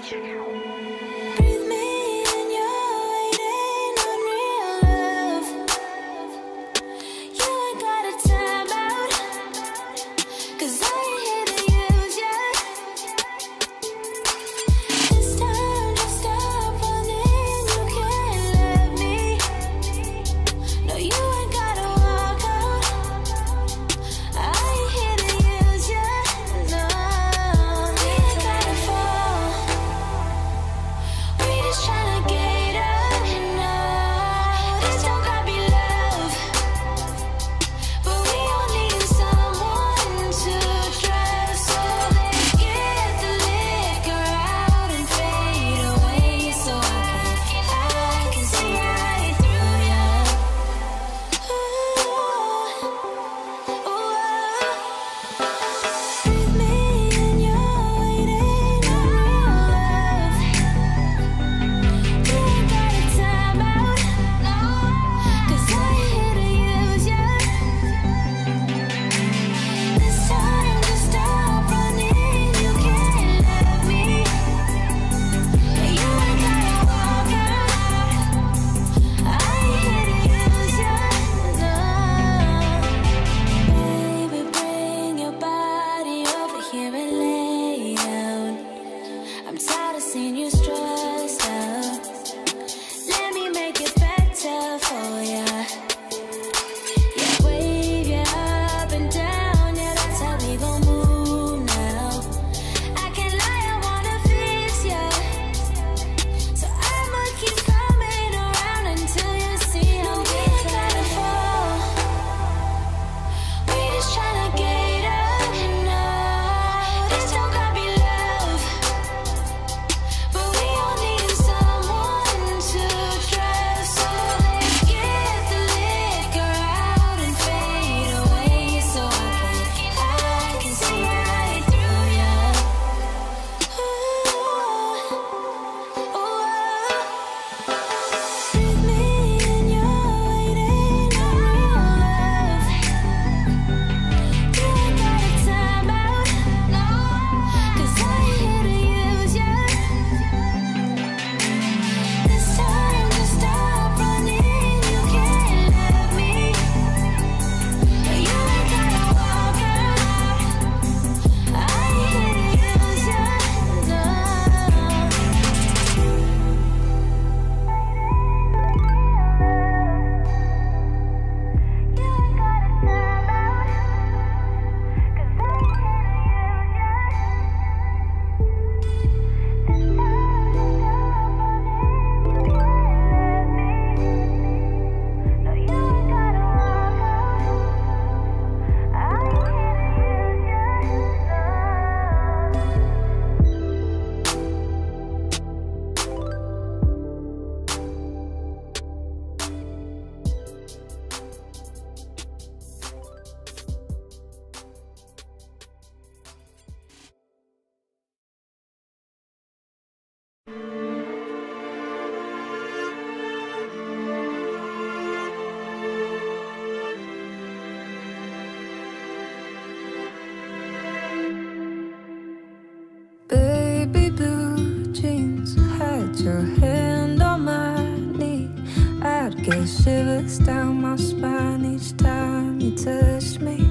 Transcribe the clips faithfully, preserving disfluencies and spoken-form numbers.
your hand on my knee. I'd get shivers down my spine each time you touched me.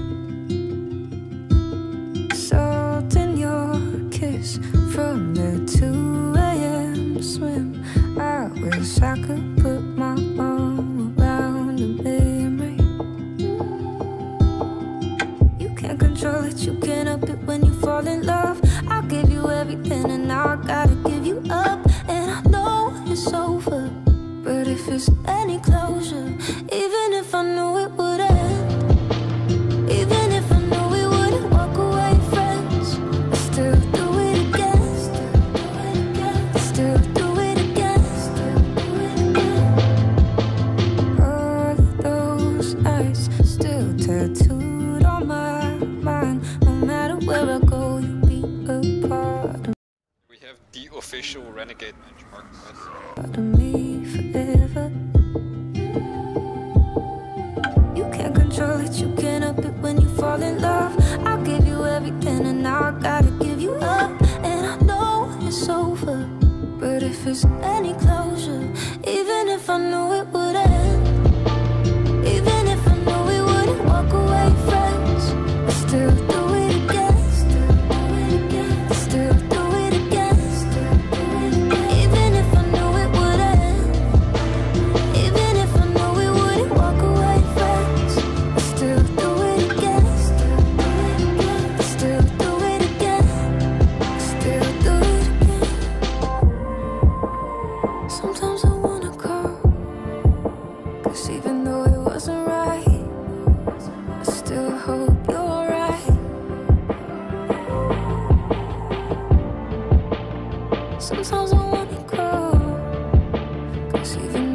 Salt in your kiss from the two A M swim. I wish I could put my arm around a memory. You can't control it, you can't help it when you fall in love. I'll give you everything and now I gotta give you up. And I know it's over, but if it's any closure, even if I knew it would end, even if I knew we wouldn't walk away friends, I still do it again, still do it again, still do it again. All of those nights still tattooed on my mind. No matter where I go, you'll be a part of the official Renegade benchmark. Part of me forever. You can't control it, you can't help it when you fall in love. I'll give you everything and now I gotta give you up. And I know it's over, it's any closure, even if I knew it would end, even if I knew we wouldn't walk away friends, I still do it again, still do it again, still do it again, still do it again. Even if I knew it would end, even if I knew we wouldn't walk away friends, I still do it again, still do it again, still do it again, still do it again. Sometimes I wanna call, 'cause even though it wasn't right, I still hope you're alright. Sometimes I wanna call, 'cause even